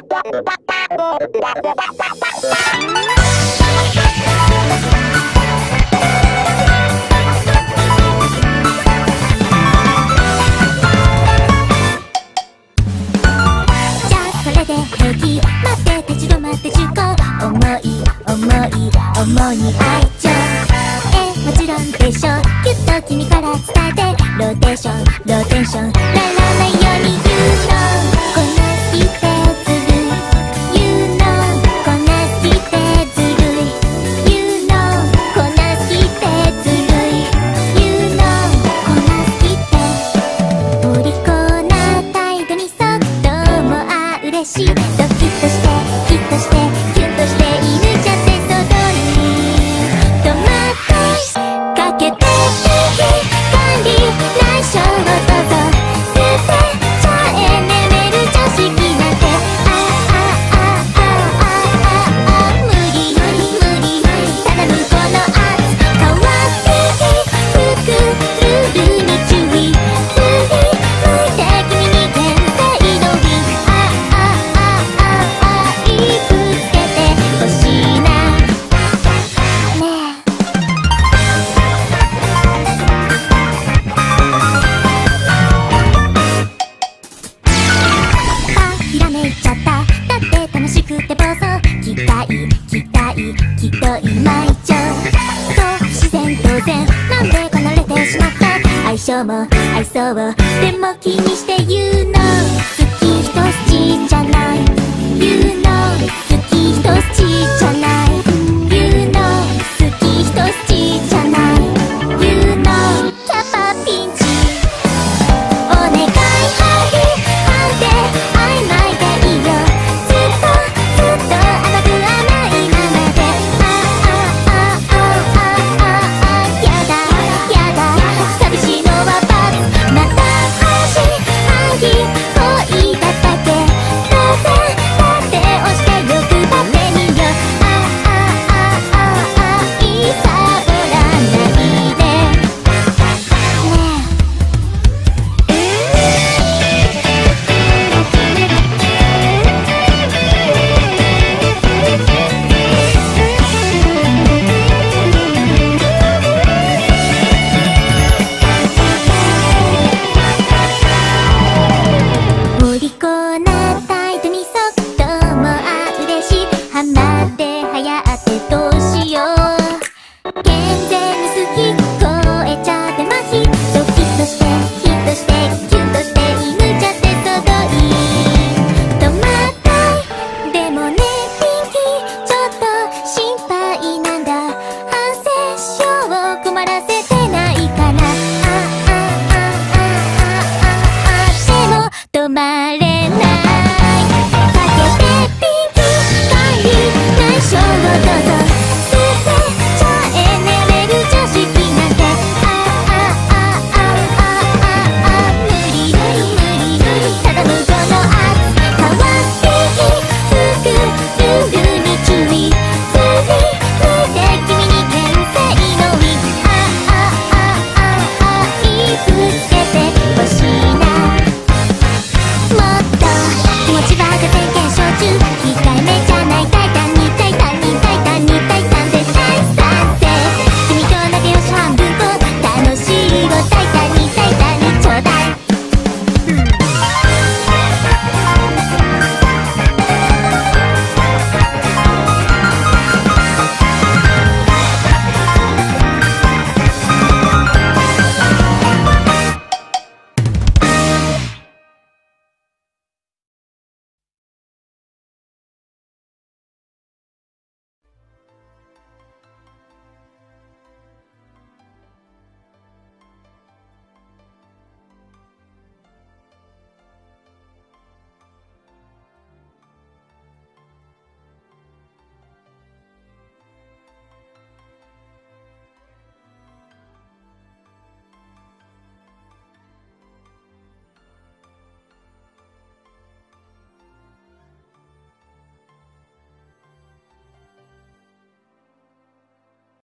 重い愛情もちろんでしょ。きっと君から伝えてローテーションならないように You know こんな好きってずるい You know こんな好きってずるい You know こんな好きってずるい You know こんな好きってお利口な態度にそっとも嬉しいドキッとしてキッとしてキュンとして犬じゃってきっと今以上そう自然当然なんで離れてしまった相性も愛想をでも気にして言うの